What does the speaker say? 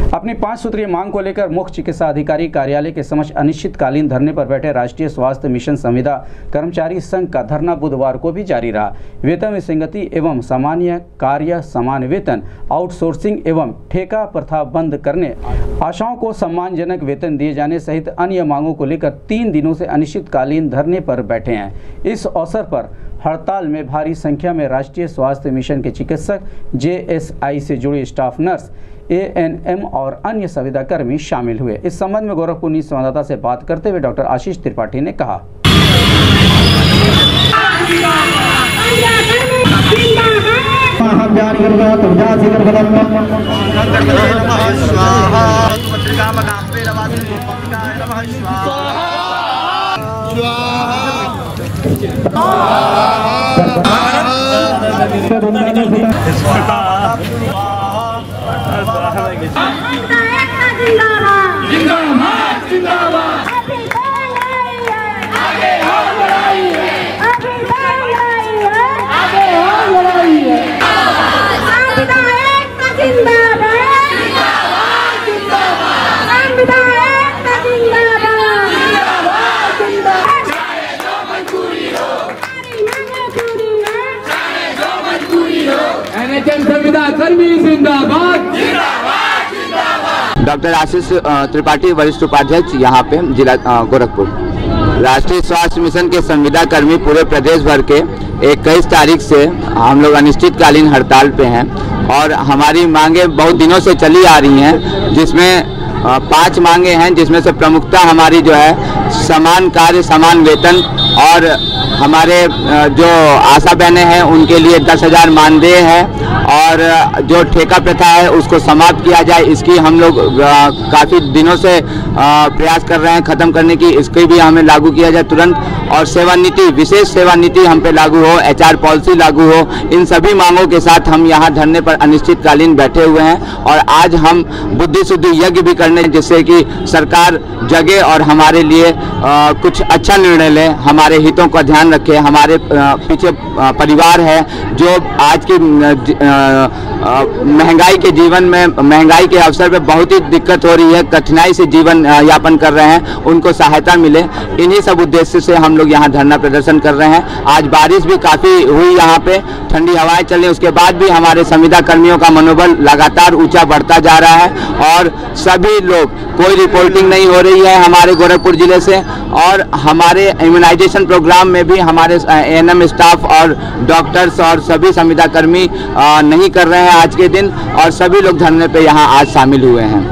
अपनी 5 सूत्रीय मांग को लेकर मुख्य चिकित्सा अधिकारी कार्यालय के समक्ष अनिश्चितकालीन धरने पर बैठे राष्ट्रीय स्वास्थ्य मिशन संविदा कर्मचारी संघ का धरना बुधवार को भी जारी रहा। वेतन विसंगति एवं सामान्य कार्य समान वेतन, आउटसोर्सिंग एवं ठेका प्रथा बंद करने, आशाओं को सम्मानजनक वेतन दिए जाने सहित अन्य मांगों को लेकर 3 दिनों से अनिश्चितकालीन धरने पर बैठे हैं। इस अवसर पर हड़ताल में भारी संख्या में राष्ट्रीय स्वास्थ्य मिशन के चिकित्सक, JSI से जुड़े स्टाफ नर्स, ANM और अन्य संविदा कर्मी शामिल हुए। इस संबंध में गोरखपुर संवाददाता से बात करते हुए डॉक्टर आशीष त्रिपाठी ने कहा। डॉक्टर आशीष त्रिपाठी, वरिष्ठ उपाध्यक्ष यहाँ पे जिला गोरखपुर। राष्ट्रीय स्वास्थ्य मिशन के संविदा कर्मी पूरे प्रदेश भर के 21 तारीख से हम लोग अनिश्चितकालीन हड़ताल पे हैं और हमारी मांगे बहुत दिनों से चली आ रही हैं, जिसमें 5 मांगे हैं, जिसमें से प्रमुखता हमारी जो है समान कार्य समान वेतन और हमारे जो आशा बहनें हैं उनके लिए 10,000 मानदेय है और जो ठेका प्रथा है उसको समाप्त किया जाए। इसकी हम लोग काफ़ी दिनों से प्रयास कर रहे हैं ख़त्म करने की, इसको भी हमें लागू किया जाए तुरंत। और सेवा नीति, विशेष सेवा नीति हम पे लागू हो, HR पॉलिसी लागू हो। इन सभी मांगों के साथ हम यहाँ धरने पर अनिश्चितकालीन बैठे हुए हैं और आज हम बुद्धि शुद्धि यज्ञ भी करने, जिससे कि सरकार जगे और हमारे लिए कुछ अच्छा निर्णय ले, हमारे हितों का ध्यान रखे। हमारे पीछे परिवार है जो आज की महंगाई के जीवन में, महंगाई के अवसर पे बहुत ही दिक्कत हो रही है, कठिनाई से जीवन यापन कर रहे हैं, उनको सहायता मिले। इन्हीं सब उद्देश्य से हम लोग यहाँ धरना प्रदर्शन कर रहे हैं। आज बारिश भी काफ़ी हुई, यहाँ पे ठंडी हवाएं चली, उसके बाद भी हमारे संविदा कर्मियों का मनोबल लगातार ऊंचा बढ़ता जा रहा है और सभी लोग, कोई रिपोर्टिंग नहीं हो रही है हमारे गोरखपुर जिले से। और हमारे इम्यूनाइजेशन प्रोग्राम में भी हमारे ANM स्टाफ और डॉक्टर्स और सभी संविदा कर्मी नहीं कर रहे हैं आज के दिन, और सभी लोग धरने पे यहाँ आज शामिल हुए हैं।